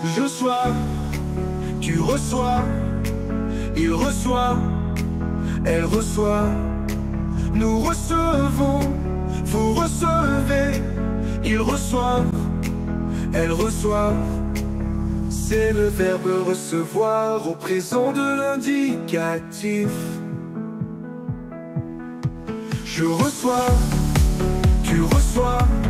Je reçois, tu reçois, il reçoit, elle reçoit. Nous recevons, vous recevez, il reçoit, elle reçoit. C'est le verbe recevoir au présent de l'indicatif. Je reçois, tu reçois,